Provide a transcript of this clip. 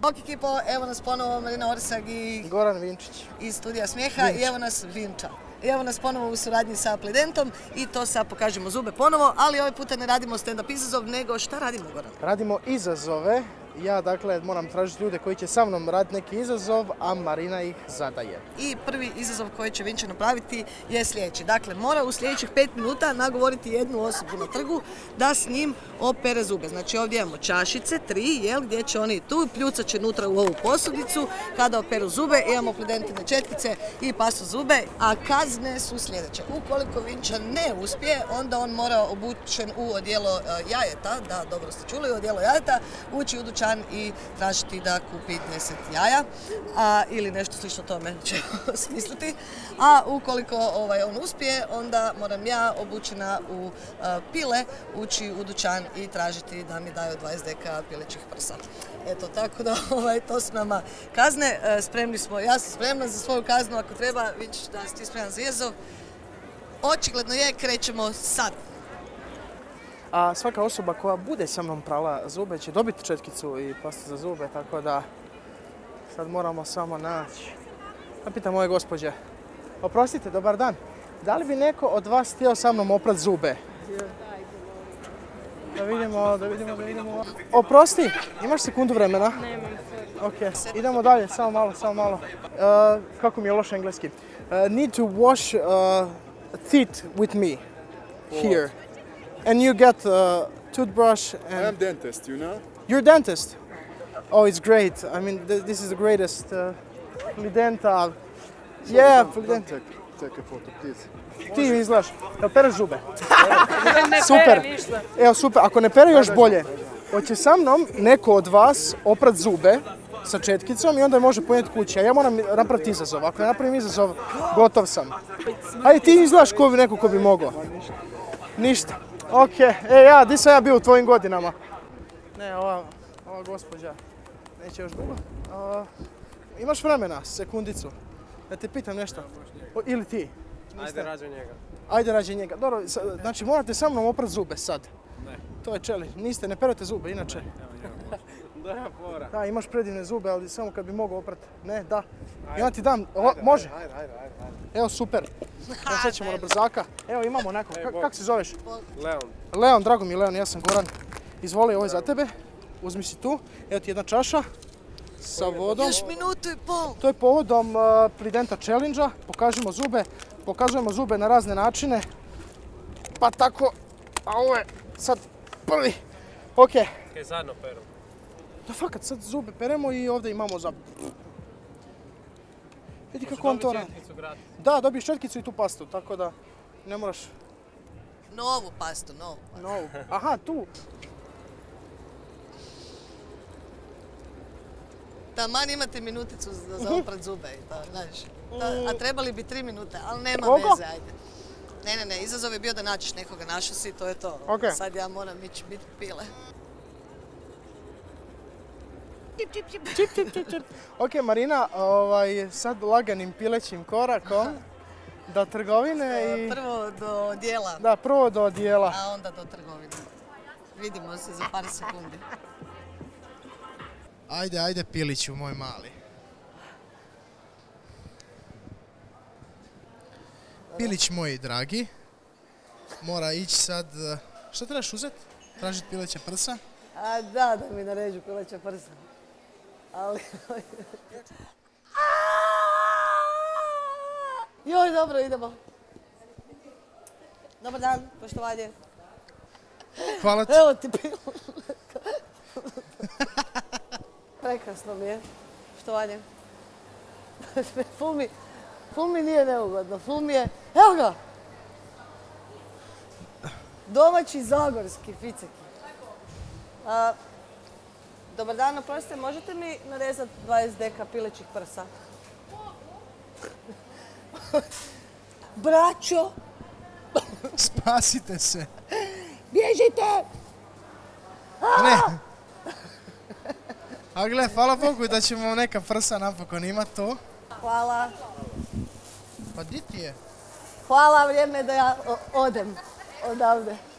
Bok ekipo, evo nas ponovo Marina Orsag i Goran Vinčić iz Studija Smijeha i evo nas Vinča. I evo nas ponovo u suradnji sa Plidentom i to sa Pokažimo zube ponovo, ali ovaj puta ne radimo stand-up izazov, nego šta radimo, Goran? Radimo izazove. Ja, dakle, moram tražiti ljude koji će sa mnom raditi neki izazov, a Marina ih zadaje. I prvi izazov koji će Vinča napraviti je sljedeći. Dakle, mora u sljedećih 5 minuta nagovoriti jednu osobu na trgu da s njim opere zube. Znači ovdje imamo čašice, 3, gdje će oni tu, pljucat će unutra u ovu posudicu. Kada operu zube, imamo Plidentine četkice i pastu zube, a kazne su sljedeće. Ukoliko Vinča ne uspije, onda on mora obučen u odijelo jajeta, da, dobro ste čuli, u odijelo jajeta, ući u dućan i tražiti da kupi 10 jaja ili nešto slično tome ćemo smisliti. A ukoliko on uspije, onda moram ja obučena u pile ući u dućan i tražiti da mi daju 20 deka pilećih prsa. Eto, tako da to su nama kazne. Spremni smo, ja sam spremna za svoju kaznu ako treba. Vidiš da si ti spreman za izazov. Očigledno je, krećemo sad. A svaka osoba koja bude sa mnom prala zube će dobiti četkicu i pastu za zube, tako da sad moramo samo naći. Da pitam ove gospođe. Oprostite, dobar dan. Da li bi neko od vas htio sa mnom oprat zube? Da vidimo. Oprosti, imaš sekundu vremena? Nemam sve. Ok, idemo dalje, samo malo. Kako mi je loš engleski? Need to wash teeth with me. Here. And you get toothbrush and... I am dentist, you know? You're a dentist? Oh, it's great. I mean, this is the greatest. Plidenta. Yeah, Plidenta. Take a photo, please. Ti izgledaš. Jel pereš zube? Ne Super. pere ništa. Evo, super. Ako ne pere još bolje. Hoće sa mnom neko od vas oprat zube sa četkicom i onda može ponijeti kući. A ja moram napraviti izazov. Ako ne napravim izazov, gotov sam. Ajde, ti izgledaš ko bi neko ko bi mogao. Ništa. Ok, di sam ja bio u tvojim godinama? Ne, ova gospođa neće još dugo. Imaš vremena, sekundicu, da te pitam nešto? Ili ti? Ajde rađe njega. Dobro, znači morate sa mnom oprat zube sad. Ne. To je čeli. Ne perete zube, inače. Da, fora. Da, imaš predivne zube, ali samo kad bi mogao oprat. Ne, da. Ja ti dam, može? Ajde. Evo, super. Evo, sad ćemo na brzaka. Evo, imamo neko. Kako se zoveš? Leon. Leon, drago mi je Leon, ja sam Goran. Izvoli, ovo je za tebe. Uzmi si tu. Evo ti jedna čaša sa vodom. Još minutu i pol. To je povodom Plidenta challenge-a. Pokazujemo zube na razne načine. Pa tako, a ovo je sad prvi. Ok. Kaj zajedno peru? Da, fakat, sad zube peremo i ovdje imamo za... Vidi kako on to radi. Da, dobiješ četkicu i tu pastu, tako da ne moraš... Novu pastu. Novu. Aha, tu. Taman imate minuticu za oprat zube, znaš. A trebali bi 3 minute, ali nema Koliko? veze, ajde. Ne, izazov je bio da naćiš nekoga, našao si, to je to. Ok. Sad ja moram ići biti pile. Čip. Ok, Marina, sad laganim pilećim korakom do trgovine i... Prvo do odijela. Da, prvo do odijela. A onda do trgovine. Vidimo se za par sekundi. Ajde, piliću, moj mali. Pilić moj dragi, mora ići sad... Što trebaš uzeti? Tražiti pileće prsa? Da mi naređu pileća prsa. Ali... Joj, dobro, idemo. Dobar dan, poštovanje. Hvala ti. Evo ti pilo. Prekrasno mi je. Poštovanje. Ful mi nije neugodno. Ful mi je... Evo ga! Domaći zagorski ficeki. Dobar dan, oprostite, možete mi narezati 20 deka pilećih prsa? Braćo! Spasite se. Bježite! Ne. A gle, hvala Bogu da ćemo neka prsa napokon imati tu. Hvala. Pa di ti je? Hvala, vrijeme da ja odem odavde.